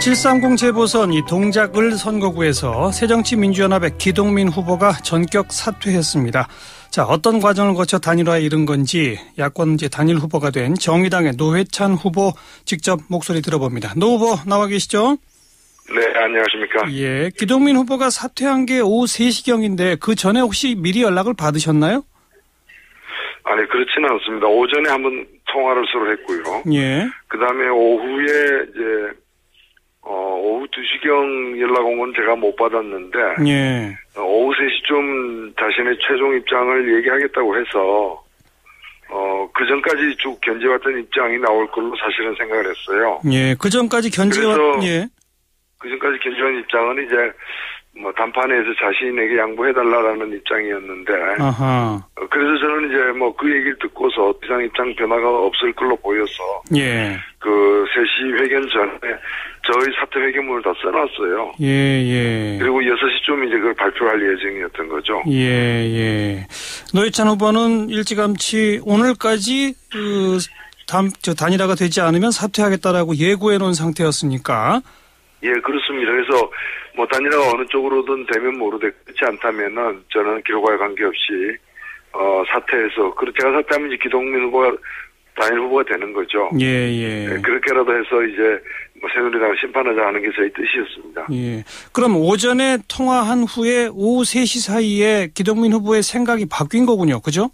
730 재보선 이 동작을 선거구에서 새정치민주연합의 기동민 후보가 전격 사퇴했습니다. 자, 어떤 과정을 거쳐 단일화에 이른 건지 야권 이제 단일 후보가 된 정의당의 노회찬 후보 직접 목소리 들어봅니다. 노 후보 나와 계시죠? 네, 안녕하십니까? 예, 기동민 후보가 사퇴한 게 오후 3시경인데 그 전에 혹시 미리 연락을 받으셨나요? 아니, 그렇지는 않습니다. 오전에 한번 통화를 서로 했고요. 예. 그 다음에 오후에 이제 오후 2시경 연락 온 건 제가 못 받았는데, 예. 오후 3시쯤 자신의 최종 입장을 얘기하겠다고 해서, 그 전까지 쭉 견제왔던 입장이 나올 걸로 사실은 생각을 했어요. 예, 그 전까지 견제왔, 예. 그 전까지 견제한 입장은 이제, 단판에서 자신에게 양보해달라라는 입장이었는데, 아하. 그래서 저는 이제 그 얘기를 듣고서 이상 입장 변화가 없을 걸로 보여서, 예. 그 3시 회견 전에 저희 사퇴 회견문을 다 써놨어요. 예. 그리고 6시쯤 이제 그걸 발표할 예정이었던 거죠. 예. 노회찬 후보는 일찌감치 오늘까지 단일화가 되지 않으면 사퇴하겠다라고 예고해 놓은 상태였으니까. 예, 그렇습니다. 그래서 단일화가 어느 쪽으로든 되면 모르되 그렇지 않다면은 저는 결과에 관계없이 사퇴해서 제가 사퇴하면 이제 기동민 후보가 단일 후보가 되는 거죠. 예. 그렇게라도 해서 이제 새누리당을 심판하자 하는 게 저희 뜻이었습니다. 예. 그럼 오전에 통화한 후에 오후 3시 사이에 기동민 후보의 생각이 바뀐 거군요. 그죠?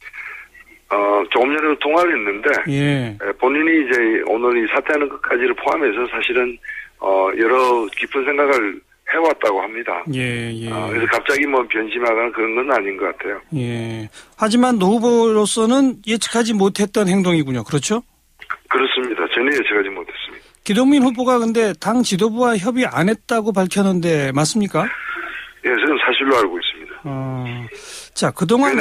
조금 전에도 통화를 했는데, 예. 본인이 이제 오늘 이 사퇴하는 것까지를 포함해서 사실은, 여러 깊은 생각을 해왔다고 합니다. 예. 그래서 갑자기 변심하거나 그런 건 아닌 것 같아요. 예. 하지만 노 후보로서는 예측하지 못했던 행동이군요. 그렇죠? 그렇습니다. 전혀 예측하지 못했습니다. 기동민 후보가 근데 당 지도부와 협의 안 했다고 밝혔는데 맞습니까? 예, 저는 사실로 알고 있습니다. 자, 그동안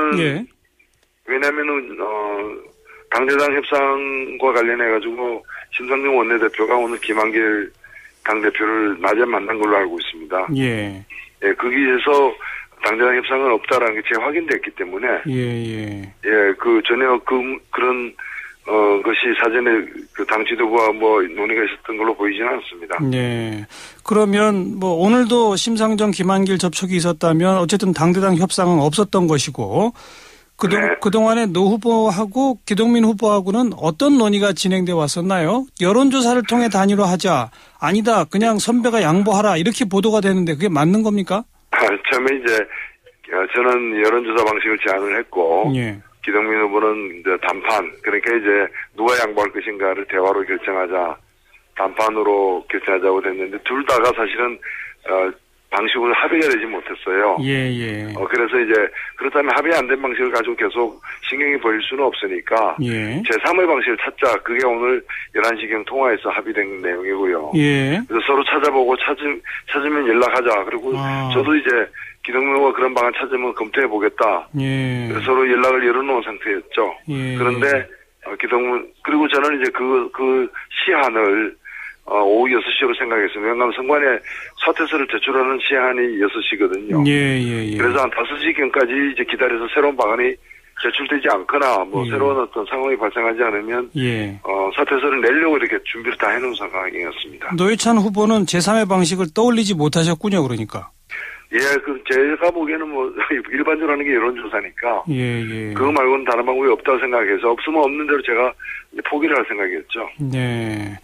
왜냐면은 당대당 협상과 관련해가지고 심상정 원내대표가 오늘 김한길 당대표를 낮에 만난 걸로 알고 있습니다. 예. 예, 거기에서 당대당 협상은 없다라는 게 제가 확인됐기 때문에. 예. 예, 전혀 그런, 것이 사전에 당 지도부와 논의가 있었던 걸로 보이지는 않습니다. 네. 그러면 오늘도 심상정 김한길 접촉이 있었다면 어쨌든 당대당 협상은 없었던 것이고, 그동안에 노 후보하고 기동민 후보하고는 어떤 논의가 진행돼 왔었나요? 여론조사를 통해 단일화하자. 아니다. 그냥 선배가 양보하라. 이렇게 보도가 되는데 그게 맞는 겁니까? 처음에 이제 저는 여론조사 방식을 제안을 했고, 예. 기동민 후보는 이제 단판, 그러니까 이제 누가 양보할 것인가를 대화로 결정하자, 단판으로 결정하자고 됐는데 둘 다가 사실은 방식으로 합의가 되지 못했어요. 예. 그래서 이제 그렇다면 합의 안 된 방식을 가지고 계속 신경이 보일 수는 없으니까 예. 제3의 방식을 찾자. 그게 오늘 11시경 통화에서 합의된 내용이고요. 예. 그래서 서로 찾아보고 찾으면 연락하자. 그리고 저도 이제 기동민 후보가 그런 방안 찾으면 검토해 보겠다. 예. 그래서 서로 연락을 열어놓은 상태였죠. 예. 그런데 그리고 저는 이제 그 시한을 오후 6시로 생각했습니다. 왜냐하면 선관위에 사퇴서를 제출하는 시한이 6시거든요. 예. 그래서 한 5시경까지 이제 기다려서 새로운 방안이 제출되지 않거나 새로운 어떤 상황이 발생하지 않으면 사퇴서를 내려고 이렇게 준비를 다 해놓은 상황이었습니다. 노회찬 후보는 제3의 방식을 떠올리지 못하셨군요. 그러니까. 예, 제가 보기에는 일반적으로 하는 게 여론조사니까. 예. 그거 말고는 다른 방법이 없다고 생각해서 없으면 없는 대로 제가 포기를 할 생각이었죠. 네.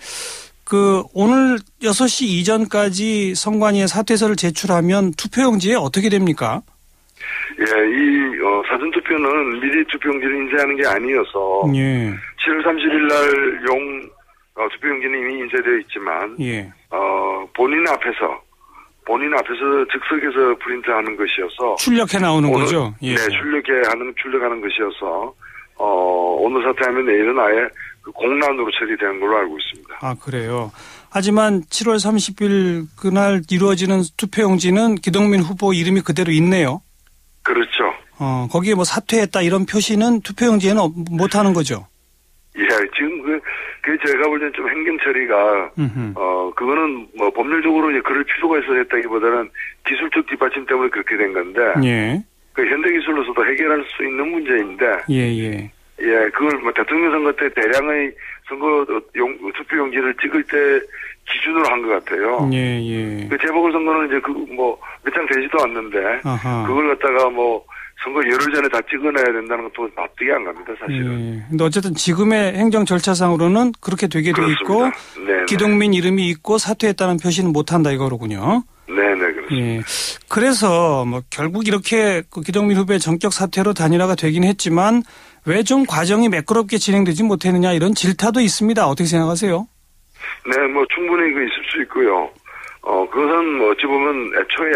오늘 6시 이전까지 선관위에 사퇴서를 제출하면 투표용지에 어떻게 됩니까? 예, 이 사전투표는 미리 투표용지를 인쇄하는 게 아니어서 7월 30일 날 투표용지는 이미 인쇄되어 있지만 본인 앞에서 즉석에서 프린트하는 것이어서 출력해 나오는 거죠? 네, 출력하는 것이어서 오늘 사퇴하면 내일은 아예 공란으로 처리되는 걸로 알고 있습니다. 아, 그래요. 하지만 7월 30일 그날 이루어지는 투표용지는 기동민 후보 이름이 그대로 있네요. 그렇죠. 거기에 사퇴했다 이런 표시는 투표용지에는 못하는 거죠? 예, 지금 그 제가 볼 때는 좀 행정 처리가, 그거는 법률적으로 이제 그럴 필요가 있어서 했다기보다는 기술적 뒷받침 때문에 그렇게 된 건데. 예. 현대 기술로서도 해결할 수 있는 문제인데. 예, 그걸 대통령 선거 때 대량의 선거 투표용지를 찍을 때 기준으로 한 것 같아요. 예, 예. 그 재보궐선거는 이제 몇 장 되지도 않는데, 아하. 그걸 갖다가 선거 열흘 전에 다 찍어내야 된다는 것도 납득이 안 갑니다, 사실은. 예. 근데 어쨌든 지금의 행정 절차상으로는 그렇게 되게 돼 있고, 네네. 기동민 이름이 있고 사퇴했다는 표시는 못한다 이거로군요. 네네, 그렇습니다. 예. 그래서 결국 이렇게 그 기동민 후보의 전격 사퇴로 단일화가 되긴 했지만 왜 좀 과정이 매끄럽게 진행되지 못했느냐 이런 질타도 있습니다. 어떻게 생각하세요? 네, 충분히 있을 수 있고요. 그것은 어찌 보면 애초에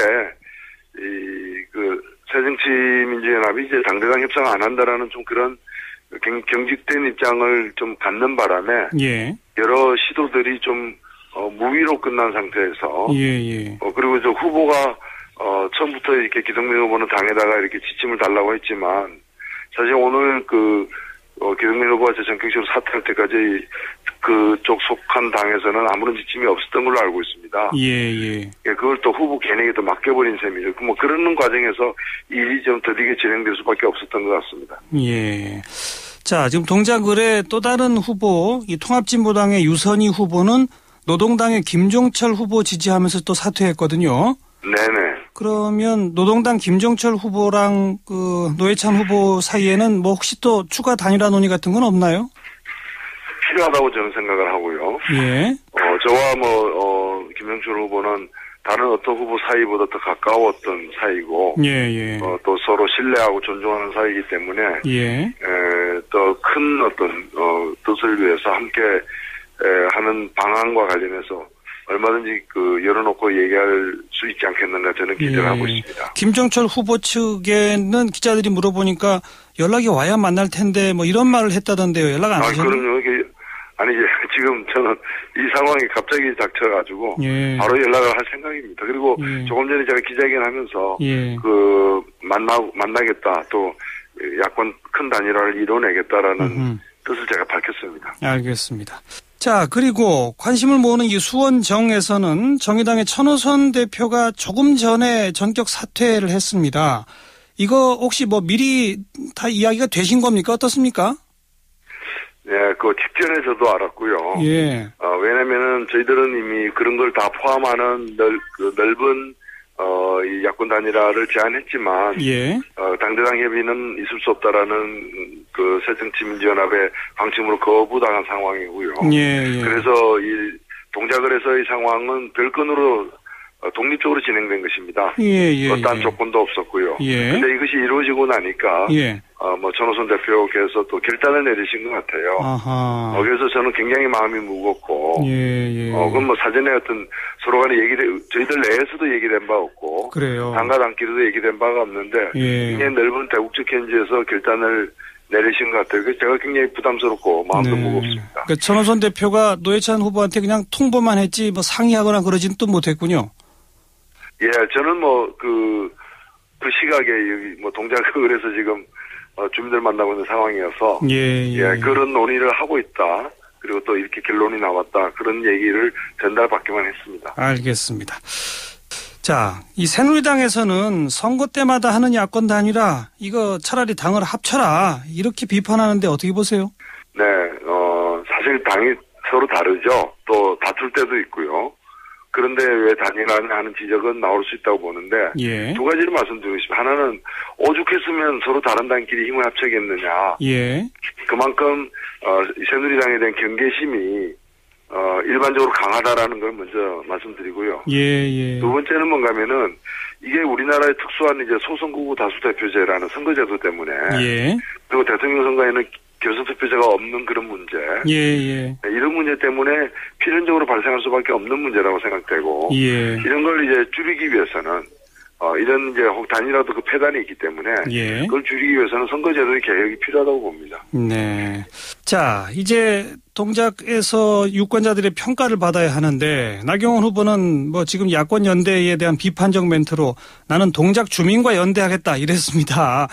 새정치민주연합이 이제 당대당 협상 안 한다라는 좀 그런 경직된 입장을 좀 갖는 바람에 예. 여러 시도들이 좀 무위로 끝난 상태에서 예. 그리고 저 후보가 처음부터 이렇게 기동민 후보는 당에다가 이렇게 지침을 달라고 했지만 사실 오늘 기동민 후보가 전격적으로 사퇴할 때까지 그쪽 속한 당에서는 아무런 지침이 없었던 걸로 알고 있습니다. 예. 그걸 또 후보 개인에게 또 맡겨버린 셈이죠. 그러는 과정에서 일이 좀 더디게 진행될 수밖에 없었던 것 같습니다. 예. 자, 지금 동작을의 또 다른 후보, 이 통합진보당의 유선희 후보는 노동당의 김종철 후보 지지하면서 또 사퇴했거든요. 네네. 그러면 노동당 김종철 후보랑 노회찬 후보 사이에는 혹시 또 추가 단일화 논의 같은 건 없나요? 필요하다고 저는 생각을 하고요. 예. 저와 김종철 후보는 다른 어떤 후보 사이보다 더 가까웠던 사이고, 예. 또 서로 신뢰하고 존중하는 사이이기 때문에, 예. 더 큰 어떤 뜻을 위해서 함께 하는 방안과 관련해서 얼마든지 열어놓고 얘기할 수 있지 않겠는가 저는 기대를 하고 있습니다. 김종철 후보 측에는 기자들이 물어보니까 연락이 와야 만날 텐데 이런 말을 했다던데요. 연락 안 하셨나요? 그럼요. 지금 저는 이 상황이 갑자기 닥쳐가지고 예. 바로 연락을 할 생각입니다. 그리고 조금 전에 제가 기자회견하면서 만나겠다 또 야권 큰 단일화를 이뤄내겠다라는 뜻을 제가 밝혔습니다. 알겠습니다. 자, 그리고 관심을 모으는 이 수원정에서는 정의당의 천호선 대표가 조금 전에 전격 사퇴를 했습니다. 이거 혹시 미리 다 이야기가 되신 겁니까? 어떻습니까? 네, 직전에 저도 알았고요. 예. 왜냐면은 저희들은 이미 그런 걸 다 포함하는 넓은 이 야권 단일화를 제안했지만, 예. 당대당 협의는 있을 수 없다라는 새정치민주연합의 방침으로 거부당한 상황이고요. 예. 그래서 이 동작을에서의 상황은 별건으로 독립적으로 진행된 것입니다. 예. 어떠한 조건도 없었고요. 예. 근데 이것이 이루어지고 나니까, 예. 천호선 대표께서 또 결단을 내리신 것 같아요. 아하. 그래서 저는 굉장히 마음이 무겁고, 예. 그건 사전에 어떤 서로 간에 저희들 내에서도 얘기된 바 없고, 그래요. 당과 당끼리도 얘기된 바가 없는데, 굉장히 넓은 대국적 현지에서 결단을 내리신 것 같아요. 그래서 제가 굉장히 부담스럽고 마음도 무겁습니다. 그러니까 천호선 대표가 노회찬 후보한테 그냥 통보만 했지 상의하거나 그러진 또 못했군요. 예, 저는 그 시각에 동작을에서 지금 주민들 만나고 있는 상황이어서 예. 그런 논의를 하고 있다. 그리고 또 이렇게 결론이 나왔다. 그런 얘기를 전달받기만 했습니다. 알겠습니다. 자, 이 새누리당에서는 선거 때마다 하는 야권 단일화 이거 차라리 당을 합쳐라 이렇게 비판하는데 어떻게 보세요? 네, 사실 당이 서로 다르죠. 또 다툴 때도 있고요. 그런데 왜 단일화냐 하는 지적은 나올 수 있다고 보는데 예. 두 가지를 말씀드리고 싶습니다. 하나는 오죽했으면 서로 다른 당끼리 힘을 합쳐겠느냐. 예. 그만큼 새누리당에 대한 경계심이 일반적으로 강하다라는 걸 먼저 말씀드리고요. 예. 두 번째는 뭔가면은 이게 우리나라의 특수한 이제 소선거구 다수대표제라는 선거제도 때문에 예. 그리고 대통령 선거에는 결선투표제가 없는 그런 문제. 예. 이런 문제 때문에 필연적으로 발생할 수밖에 없는 문제라고 생각되고. 예. 이런 걸 이제 줄이기 위해서는, 이런 이제 단일화도 그 폐단이 있기 때문에. 예. 그걸 줄이기 위해서는 선거제도의 개혁이 필요하다고 봅니다. 네. 자, 이제 동작에서 유권자들의 평가를 받아야 하는데, 나경원 후보는 지금 야권 연대에 대한 비판적 멘트로 나는 동작 주민과 연대하겠다 이랬습니다.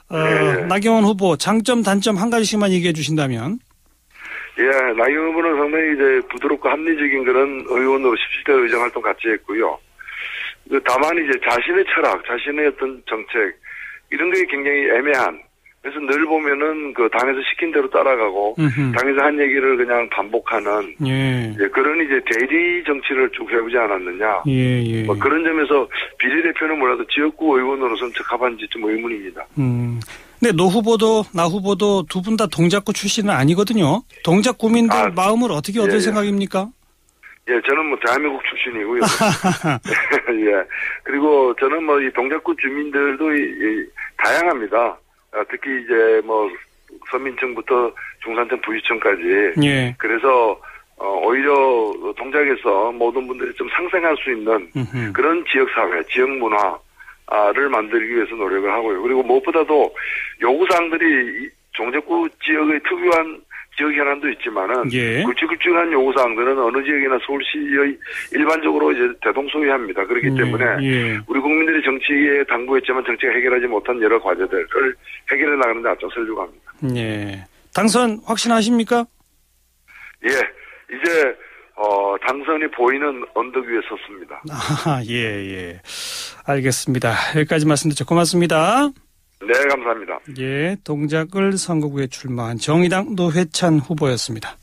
나경원 후보 장점 단점 한 가지씩만 얘기해 주신다면. 예, 나경원 후보는 상당히 이제 부드럽고 합리적인 그런 의원으로 17대 의정 활동 같이 했고요. 다만 이제 자신의 철학, 자신의 어떤 정책 이런 게 굉장히 애매한 그래서 늘 보면은 그 당에서 시킨 대로 따라가고 당에서 한 얘기를 그냥 반복하는 예. 그런 이제 대리 정치를 쭉 해보지 않았느냐. 예. 뭐 그런 점에서 비례대표는 몰라도 지역구 의원으로서는 적합한지 좀 의문입니다. 근데 노 후보도 나 후보도 두 분 다 동작구 출신은 아니거든요. 동작구민들 마음을 어떻게 얻을 생각입니까? 예, 저는 뭐 대한민국 출신이고요. 예. 그리고 저는 뭐 이 동작구 주민들도 다양합니다. 특히 이제 뭐 서민층부터 중산층 부유층까지. 예. 그래서 오히려 동작에서 모든 분들이 좀 상생할 수 있는 그런 지역사회, 지역문화를 만들기 위해서 노력을 하고요. 그리고 무엇보다도 요구사항들이 종작구 지역의 특유한 지역 현안도 있지만은 예. 굵직굵직한 요구사항들은 어느 지역이나 서울시의 일반적으로 이제 대동소이합니다. 그렇기 때문에 우리 국민들이 정치에 당부했지만 정치가 해결하지 못한 여러 과제들을 해결해 나가는 데 앞장서려고 합니다. 예. 당선 확신하십니까? 예. 이제 당선이 보이는 언덕 위에 섰습니다. 예. 알겠습니다. 여기까지 말씀 듣죠. 고맙습니다. 네, 감사합니다. 예, 동작을 선거구에 출마한 정의당 노회찬 후보였습니다.